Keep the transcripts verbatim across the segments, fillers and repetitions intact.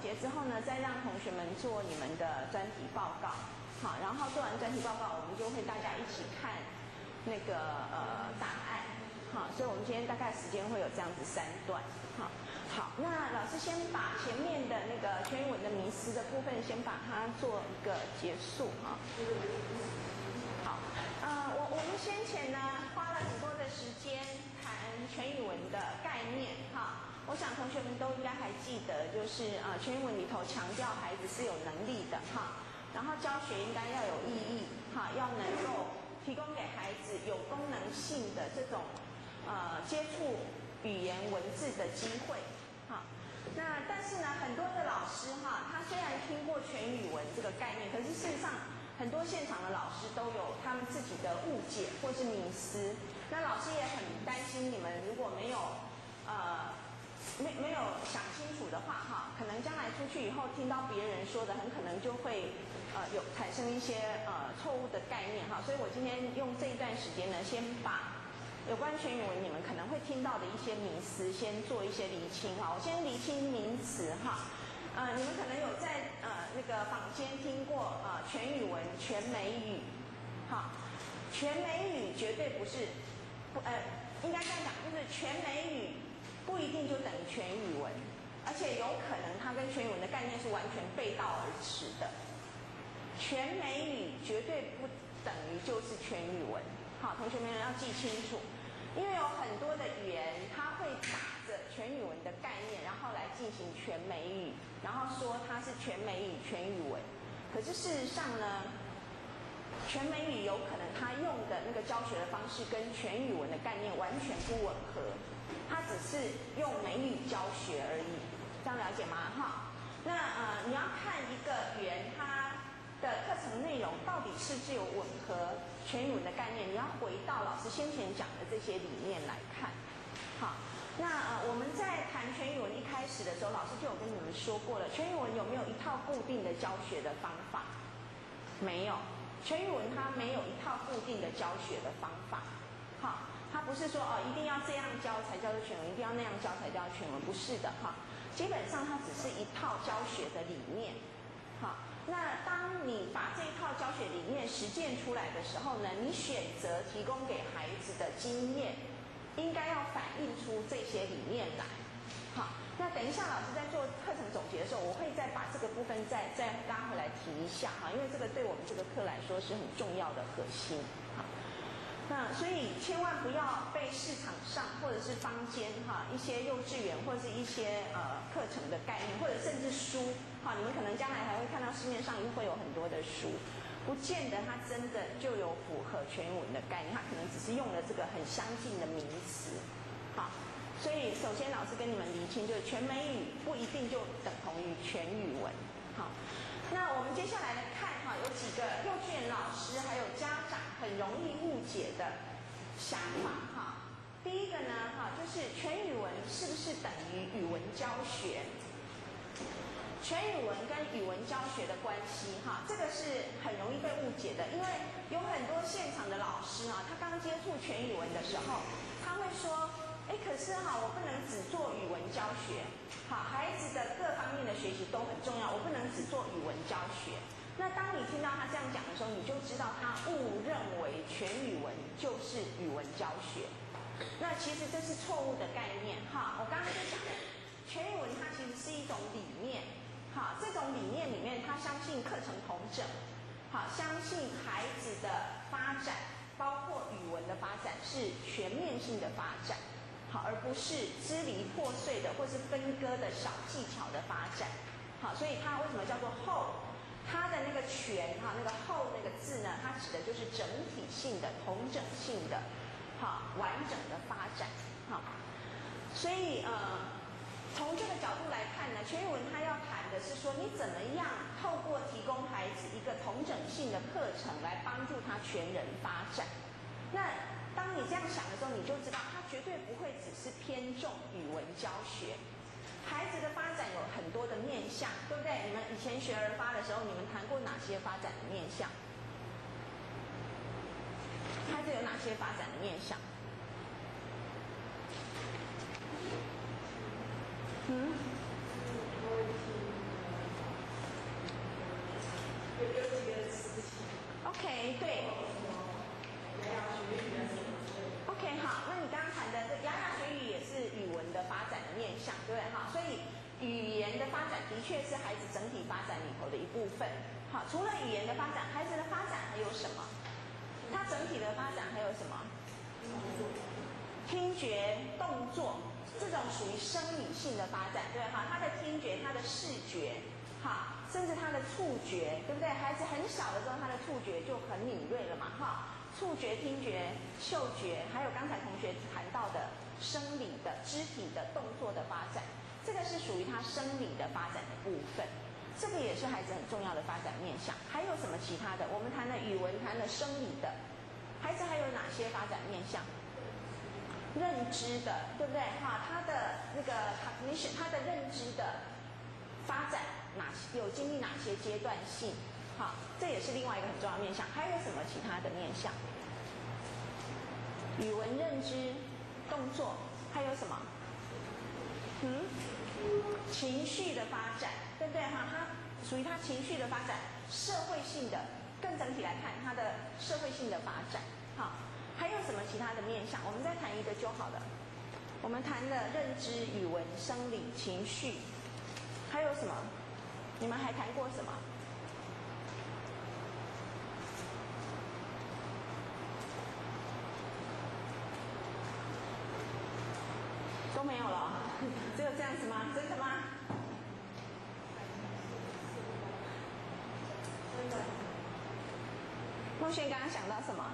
结之后呢，再让同学们做你们的专题报告。好，然后做完专题报告，我们就会大家一起看那个呃档案。好，所以我们今天大概时间会有这样子三段。好，好，那老师先把前面的那个全语文的迷思的部分，先把它做一个结束哈。好，呃，我我们先前呢花了很多的时间谈全语文的概念哈。我想同学们都应该还记得，就是呃全语文里头强调孩子是有能力的哈，然后教学应该要有意义哈，要能够提供给孩子有功能性的这种呃接触语言文字的机会哈。那但是呢，很多的老师哈，他虽然听过全语文这个概念，可是事实上很多现场的老师都有他们自己的误解或是迷思。那老师也很担心你们如果没有呃没没有想清楚的话哈，可能将来出去以后听到别人说的，很可能就会呃有产生一些呃错误的概念哈。所以我今天用这一段时间呢，先把有关全语文你们可能会听到的一些迷思先做一些厘清哈。我先厘清名词哈。呃，你们可能有在呃那个坊间听过呃全语文、全美语，好，全美语绝对不是不呃应该这样讲，就是全美语不一定就等于全语文，而且有可能它跟全语文的概念是完全背道而驰的。全美语绝对不等于就是全语文，好，同学们要记清楚，因为有很多的语言它会打着全语文的概念，然后来进行全美语，然后说它是全美语、全语文。可是事实上呢，全美语有可能它用的那个教学的方式跟全语文的概念完全不吻合，它只是用美语教学而已，这样了解吗？哈，那呃你要看一个语言它的课程内容到底是不是有吻合全语文的概念，你要回到老师先前讲的这些理念来看。好，那呃我们在谈全语文一开始的时候，老师就有跟你们说过了，全语文有没有一套固定的教学的方法？没有，全语文它没有一套固定的教学的方法。好，它不是说哦一定要这样教才叫做全文，一定要那样教才叫全文，不是的哈。基本上它只是一套教学的理念。好，那当你把这一套教学理念实践出来的时候呢，你选择提供给孩子的经验，应该要反映出这些理念来。好，那等一下老师在做课程总结的时候，我会再把这个部分再再拉回来提一下哈，因为这个对我们这个课来说是很重要的核心。好，那所以千万不要被市场上或者是坊间哈一些幼稚园或者是一些呃课程的概念，或者甚至书哈，你们可能将来还会看到市面上会有很多的书，不见得它真的就有符合全文的概念，它可能只是用了这个很相近的名词。好，所以首先老师跟你们厘清，就是全美语不一定就等同于全语文。好，那我们接下来来看哈，有几个幼稚园老师还有家长很容易误解的想法哈。第一个呢哈，就是全语文是不是等于语文教学？全语文跟语文教学的关系哈，这个是很容易被误解的，因为有很多现场的老师啊，他刚接触全语文的时候，他会说，哎，可是哈，我不能只做语文教学，好，孩子的各方面的学习都很重要，我不能只做语文教学。那当你听到他这样讲的时候，你就知道他误认为全语文就是语文教学。那其实这是错误的概念哈。我刚刚就讲了，全语文它其实是一种理念。好，这种理念里面，他相信课程统整，好，相信孩子的发展，包括语文的发展是全面性的发展，好，而不是支离破碎的或是分割的小技巧的发展。好，所以它为什么叫做后？它的那个全哈，那个后那个字呢，它指的就是整体性的、统整性的，好，完整的发展。好，所以呃。从这个角度来看呢，全语文它要谈的是说，你怎么样透过提供孩子一个统整性的课程来帮助他全人发展。那当你这样想的时候，你就知道他绝对不会只是偏重语文教学。孩子的发展有很多的面向，对不对？你们以前学儿发的时候，你们谈过哪些发展的面向？孩子有哪些发展的面向？嗯， OK， 对。OK， 好，那你刚刚谈的这牙牙学语也是语文的发展的面向，对不对？哈，所以语言的发展的确是孩子整体发展里头的一部分。好，除了语言的发展，孩子的发展还有什么？他整体的发展还有什么？听觉、动作，这种属于生理性的发展，对哈？他的听觉、他的视觉，哈，甚至他的触觉，对不对？孩子很小的时候，他的触觉就很敏锐了嘛，哈。触觉、听觉、嗅觉，还有刚才同学谈到的生理的、肢体的动作的发展，这个是属于他生理的发展的部分。这个也是孩子很重要的发展面向。还有什么其他的？我们谈了语文，谈了生理的，孩子还有哪些发展面向？认知的，对不对？哈，他的那个 cognition， 他的认知的发展哪有经历哪些阶段性？好，这也是另外一个很重要的面向。还有什么其他的面向？语文认知、动作，还有什么？嗯，情绪的发展，对不对？哈，它属于它情绪的发展，社会性的，更整体来看，它的社会性的发展。好，还有什么其他的面向？我们再谈一个就好了。我们谈了认知、语文、生理、情绪，还有什么？你们还谈过什么？都没有了，只有这样子吗？真的吗？真的。孟轩刚刚想到什么？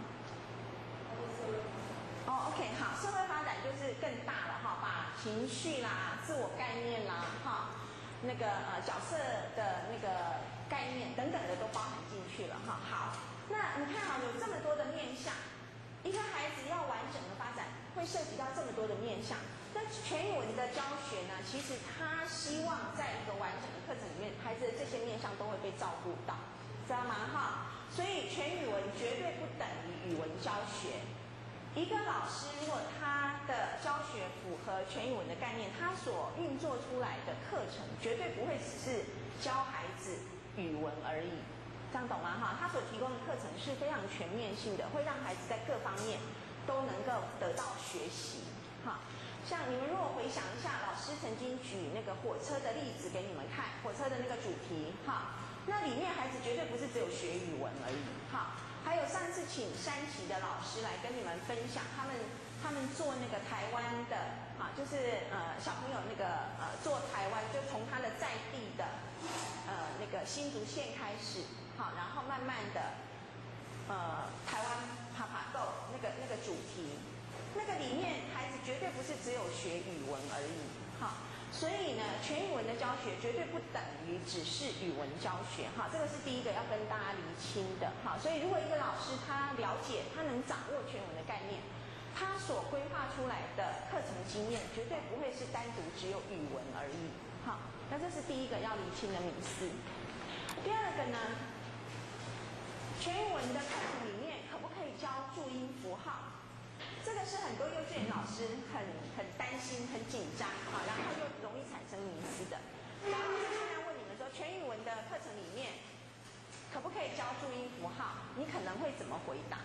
哦 ，OK， 好，社会发展就是更大了哈，把情绪啦、自我概念啦、哈，那个呃角色的那个概念等等的都包含进去了哈。好，那你看啊，有这么多的面向，一个孩子要完整的发展，会涉及到这么多的面向。那全语文的教学呢，其实他希望在一个完整的课程里面，孩子的这些面向都会被照顾到，知道吗？哈，所以全语文绝对不等于语文教学。一个老师如果他的教学符合全语文的概念，他所运作出来的课程绝对不会只是教孩子语文而已，这样懂吗？哈，他所提供的课程是非常全面性的，会让孩子在各方面都能够得到学习。哈，像你们如果回想一下，老师曾经举那个火车的例子给你们看，火车的那个主题，哈，那里面孩子绝对不是只有学语文而已，哈。还有上次请山崎的老师来跟你们分享，他们他们做那个台湾的啊，就是呃小朋友那个呃做台湾，就从他的在地的呃那个新竹县开始，好，然后慢慢的呃台湾爬爬够那个那个主题，那个里面孩子绝对不是只有学语文而已，好。所以呢，全语文的教学绝对不等于只是语文教学，哈，这个是第一个要跟大家厘清的，哈。所以如果一个老师他了解，他能掌握全文的概念，他所规划出来的课程经验绝对不会是单独只有语文而已，好。那这是第一个要厘清的迷思。第二个呢，全语文的课程里面可不可以教注音符号？这个是很多幼稚园老师很很担心、很紧张啊，然后又容易产生迷思的。假如老师现在问你们说，全语文的课程里面可不可以教注音符号？你可能会怎么回答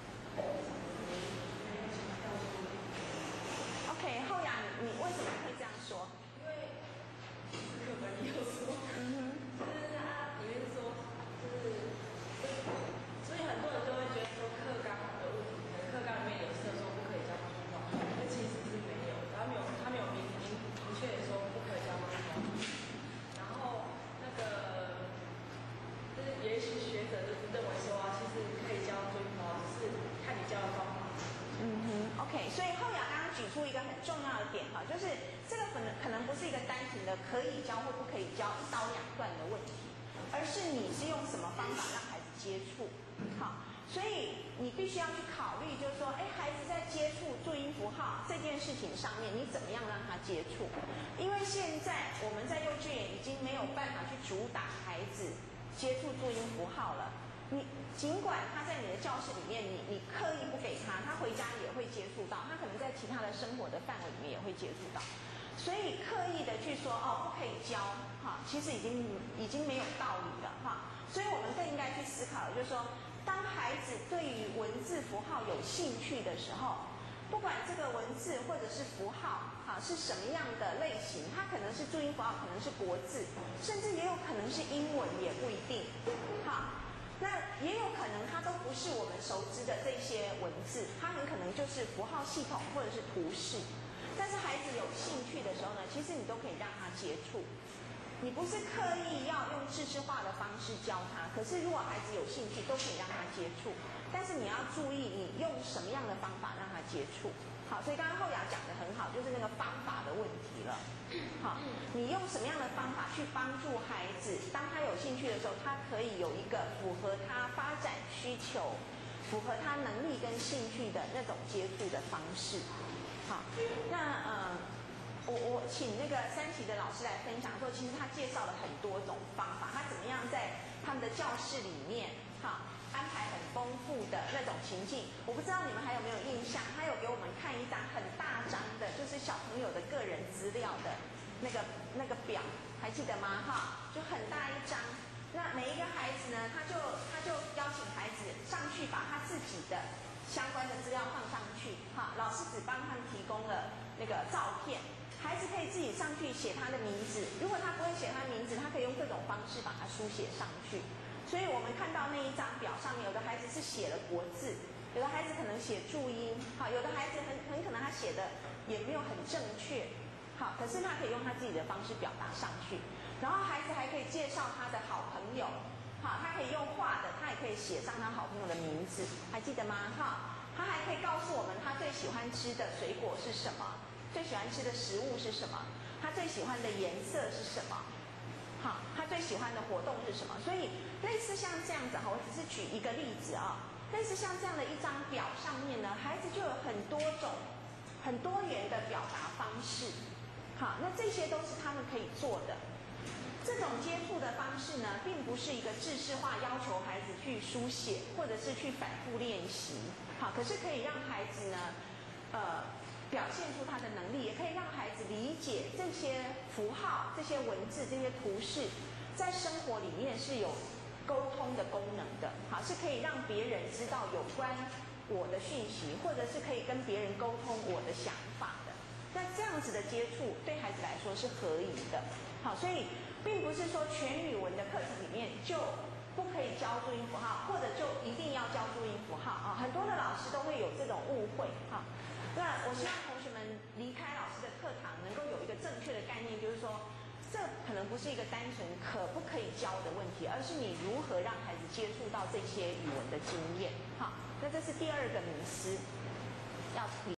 ？OK， 后雅，你你为什么会这样说？ 因为课本里有说，嗯哼，就是它里面说，就是所以很多人都会觉得说课纲的问题，可能课纲里面有设说不可以教注音符号，但其实是没有，他没有他没有明明明确的说不可以教注音符号。然后那个就是也许学者就是认为说啊，其实可以教注音符号，只是看你教的方法。 嗯哼 ，OK， 所以后雅刚刚举出一个很重要的点哈，就是这个可能可能不是一个单纯的可以教或不可以教一刀两断的问题，而是你是用什么方法让孩子接触，好。所以你必须要去考虑，就是说，哎，孩子在接触注音符号这件事情上面，你怎么样让他接触？因为现在我们在幼稚园已经没有办法去主打孩子接触注音符号了。你尽管他在你的教室里面，你你刻意不给他，他回家也会接触到，他可能在其他的生活的范围里面也会接触到。所以刻意的去说哦不可以教，哈，其实已经已经没有道理了哈。所以我们更应该去思考，就是说， 当孩子对于文字符号有兴趣的时候，不管这个文字或者是符号，好是什么样的类型，它可能是注音符号，可能是国字，甚至也有可能是英文，也不一定。好，那也有可能它都不是我们熟知的这些文字，它很可能就是符号系统或者是图示。但是孩子有兴趣的时候呢，其实你都可以让他接触。你不是刻意要用知识化的方式教他，可是如果孩子有兴趣，都可以让他接触。但是你要注意，你用什么样的方法让他接触。好，所以刚刚后雅讲的很好，就是那个方法的问题了。好，你用什么样的方法去帮助孩子，当他有兴趣的时候，他可以有一个符合他发展需求、符合他能力跟兴趣的那种接触的方式。好，那呃。我我请那个三期的老师来分享说，其实他介绍了很多种方法，他怎么样在他们的教室里面，哈，安排很丰富的那种情境。我不知道你们还有没有印象，他有给我们看一张很大张的，就是小朋友的个人资料的那个那个表，还记得吗？哈，就很大一张。那每一个孩子呢，他就他就邀请孩子上去，把他自己的相关的资料放上去，哈，老师只帮他们提供了那个照片。孩子可以自己上去写他的名字，如果他不会写他的名字，他可以用各种方式把它书写上去。所以我们看到那一张表上面，有的孩子是写了国字，有的孩子可能写注音，好，有的孩子很很可能他写的也没有很正确，好，可是他可以用他自己的方式表达上去。然后孩子还可以介绍他的好朋友，好，他可以用画的，他也可以写上他好朋友的名字，还记得吗？哈，他还可以告诉我们他最喜欢吃的水果是什么。最喜欢吃的食物是什么？他最喜欢的颜色是什么？好，他最喜欢的活动是什么？所以类似像这样子哈，我只是举一个例子啊，类似像这样的一张表上面呢，孩子就有很多种、很多元的表达方式。好，那这些都是他们可以做的。这种接触的方式呢，并不是一个制式化要求孩子去书写，或者是去反复练习。好，可是可以让孩子呢，呃。表现出他的能力，也可以让孩子理解这些符号、这些文字、这些图示，在生活里面是有沟通的功能的。好，是可以让别人知道有关我的讯息，或者是可以跟别人沟通我的想法的。那这样子的接触对孩子来说是合宜的。好，所以并不是说全语文的课程里面就不可以教注音符号，或者就一定要教注音符号啊。很多的老师都会有这种误会啊。那我希望同学们离开老师的课堂，能够有一个正确的概念，就是说，这可能不是一个单纯可不可以教的问题，而是你如何让孩子接触到这些语文的经验。好，那这是第二个迷思，要提。